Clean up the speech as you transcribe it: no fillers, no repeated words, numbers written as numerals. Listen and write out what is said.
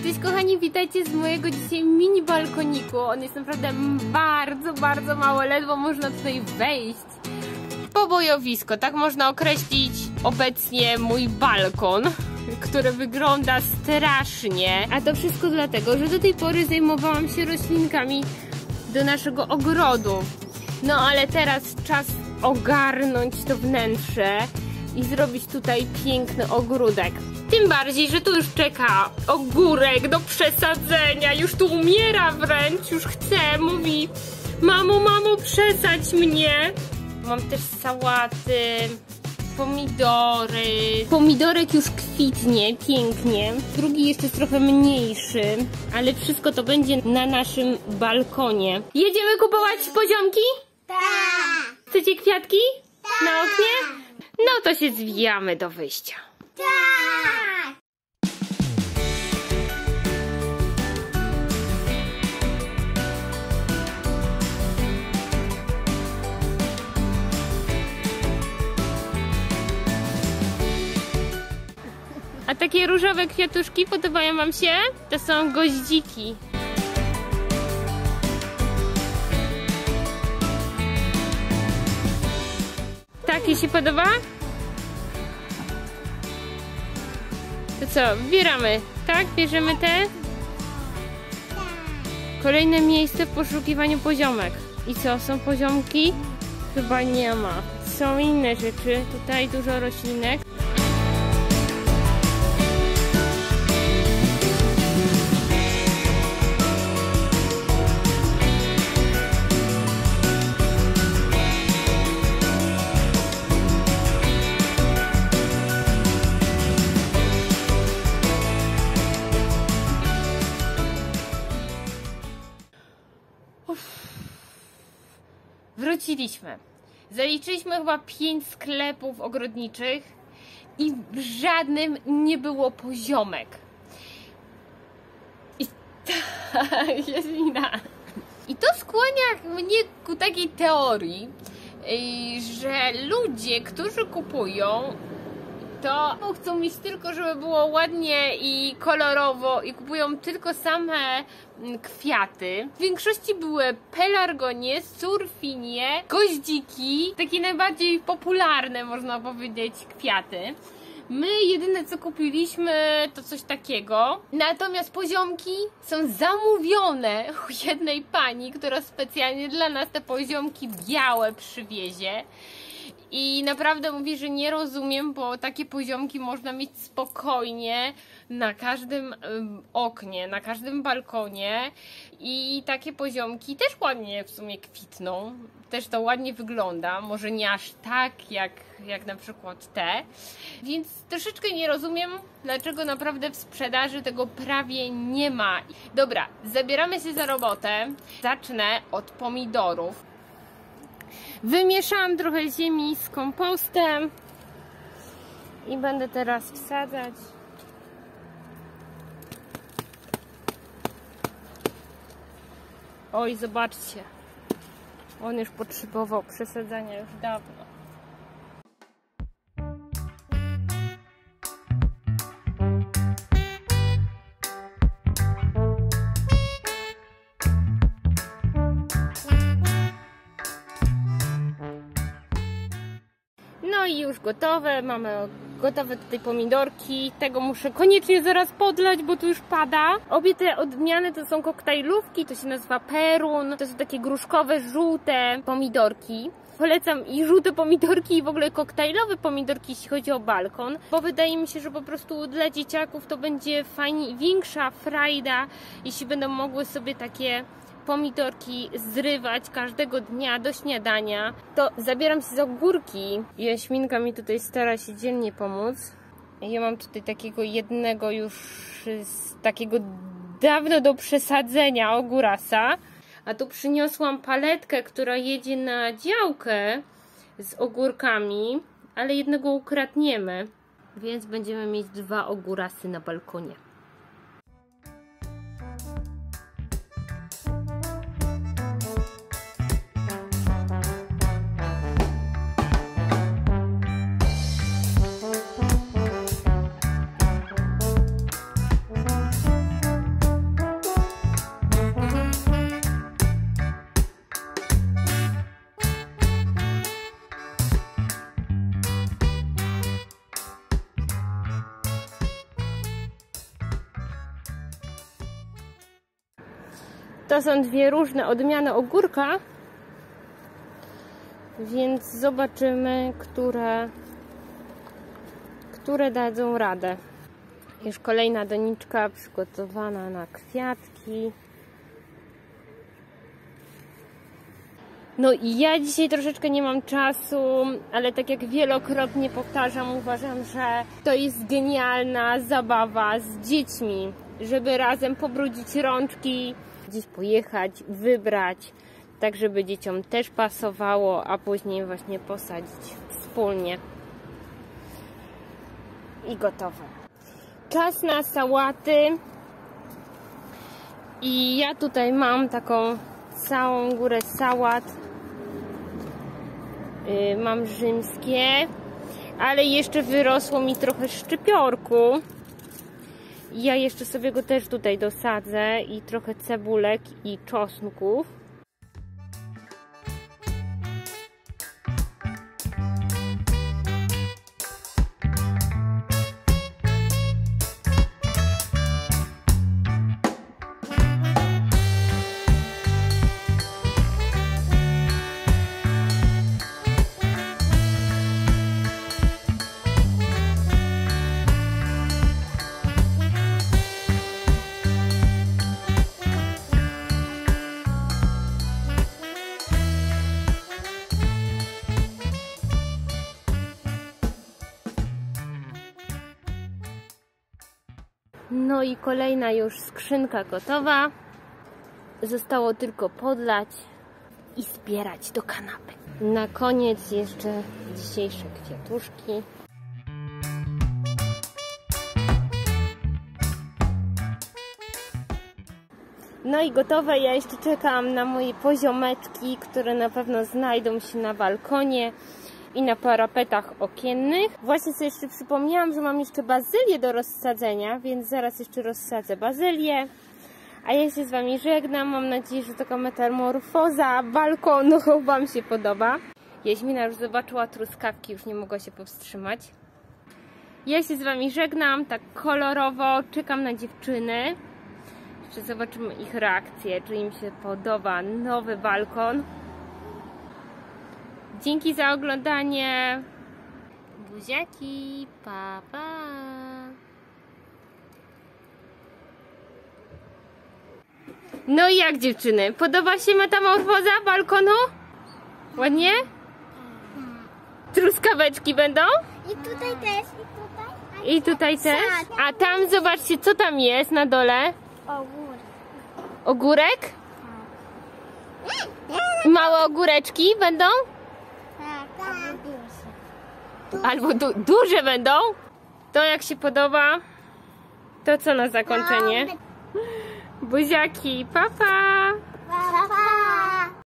Cześć kochani, witajcie z mojego dzisiaj mini balkoniku. On jest naprawdę bardzo mało, ledwo można tutaj wejść. Pobojowisko, tak można określić obecnie mój balkon, który wygląda strasznie. A to wszystko dlatego, że do tej pory zajmowałam się roślinkami do naszego ogrodu. No ale teraz czas ogarnąć to wnętrze i zrobić tutaj piękny ogródek. Tym bardziej, że tu już czeka ogórek do przesadzenia. Już tu umiera wręcz, już chce, mówi: mamo, przesadź mnie. Mam też sałaty, pomidory. Pomidorek już kwitnie pięknie. Drugi jeszcze jest trochę mniejszy, ale wszystko to będzie na naszym balkonie. Jedziemy kupować poziomki? Tak! Chcecie kwiatki? Tak! Na oknie? No to się zwijamy do wyjścia. Tak! A takie różowe kwiatuszki podobają wam się? To są goździki. Takie się podoba? To co, wybieramy, tak? Bierzemy te? Kolejne miejsce w poszukiwaniu poziomek. I co, są poziomki? Chyba nie ma. Są inne rzeczy. Tutaj dużo roślinek. Wróciliśmy. Zaliczyliśmy chyba 5 sklepów ogrodniczych i w żadnym nie było poziomek. I tak, Jasmina. I to skłania mnie ku takiej teorii, że ludzie, którzy kupują, to chcą mieć tylko, żeby było ładnie i kolorowo i kupują tylko same kwiaty. W większości były pelargonie, surfinie, goździki, takie najbardziej popularne, można powiedzieć, kwiaty. My jedyne co kupiliśmy to coś takiego. Natomiast poziomki są zamówione u jednej pani, która specjalnie dla nas te poziomki białe przywiezie. I naprawdę mówi, że nie rozumiem, bo takie poziomki można mieć spokojnie na każdym oknie, na każdym balkonie i takie poziomki też ładnie w sumie kwitną, też to ładnie wygląda, może nie aż tak jak na przykład te, więc troszeczkę nie rozumiem, dlaczego naprawdę w sprzedaży tego prawie nie ma. Dobra, zabieramy się za robotę, zacznę od pomidorów. Wymieszałam trochę ziemi z kompostem i będę teraz wsadzać. Oj, zobaczcie, on już potrzebował przesadzania już dawno. No i już gotowe, mamy gotowe tutaj pomidorki. Tego muszę koniecznie zaraz podlać, bo tu już pada. Obie te odmiany to są koktajlówki, to się nazywa Perun. To są takie gruszkowe, żółte pomidorki. Polecam i żółte pomidorki i w ogóle koktajlowe pomidorki, jeśli chodzi o balkon, bo wydaje mi się, że po prostu dla dzieciaków to będzie fajnie, większa frajda, jeśli będą mogły sobie takie pomidorki zrywać każdego dnia do śniadania. To zabieram się za ogórki. Jaśminka mi tutaj stara się dzielnie pomóc. Ja mam tutaj takiego jednego już takiego dawno do przesadzenia ogórasa. A tu przyniosłam paletkę, która jedzie na działkę z ogórkami, ale jednego ukradniemy, więc będziemy mieć 2 ogórasy na balkonie. To są dwie różne odmiany ogórka, więc zobaczymy, które dadzą radę. Już kolejna doniczka przygotowana na kwiatki. No i ja dzisiaj troszeczkę nie mam czasu, ale tak jak wielokrotnie powtarzam, uważam, że to jest genialna zabawa z dziećmi, żeby razem pobrudzić rączki, gdzieś pojechać, wybrać, tak żeby dzieciom też pasowało, a później właśnie posadzić wspólnie. I gotowe. Czas na sałaty. I ja tutaj mam taką całą górę sałat. Mam rzymskie, ale jeszcze wyrosło mi trochę szczypiorku. Ja jeszcze sobie go też tutaj dosadzę i trochę cebulek i czosnków. No i kolejna już skrzynka gotowa. Zostało tylko podlać i zbierać do kanapy. Na koniec jeszcze dzisiejsze kwiatuszki. No i gotowe. Ja jeszcze czekam na moje poziomeczki, które na pewno znajdą się na balkonie i na parapetach okiennych. Właśnie sobie jeszcze przypomniałam, że mam jeszcze bazylię do rozsadzenia, więc zaraz jeszcze rozsadzę bazylię. A ja się z Wami żegnam. Mam nadzieję, że taka metamorfoza balkonu Wam się podoba. Jaśmina już zobaczyła truskawki, już nie mogła się powstrzymać. Ja się z Wami żegnam, tak kolorowo. Czekam na dziewczyny. Jeszcze zobaczymy ich reakcję, czy im się podoba nowy balkon. Dzięki za oglądanie. Buziaki, pa, pa. No i jak dziewczyny? Podoba się metamorfoza balkonu? Ładnie? Truskaweczki będą? I tutaj też, I tutaj też? A tam zobaczcie, co tam jest na dole? Ogór. Ogórek? Małe ogóreczki będą? Tak, Albo duże będą? To jak się podoba? To co na zakończenie? Buziaki, pa pa! Pa, pa, pa.